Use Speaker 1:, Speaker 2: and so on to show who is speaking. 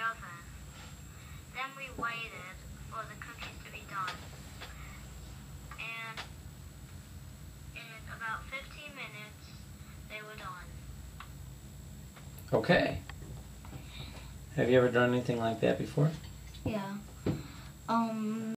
Speaker 1: oven. Then we waited for the cookies to be done. And in about 15 minutes, they were done.
Speaker 2: Okay. Have you ever done anything like that before?
Speaker 1: Yeah.